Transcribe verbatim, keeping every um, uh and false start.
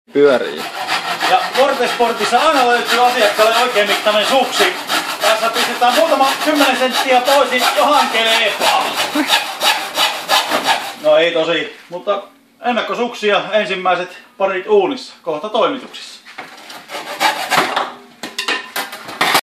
Pyörii. Ja Vortesportissa aina löytyy asiakkaalle oikein mittainen suksi. Tässä pistetään muutama kymmenen senttiä toisin Johan kelepaa. No ei tosi, mutta ennakkosuksia ensimmäiset parit uunissa, kohta toimituksissa.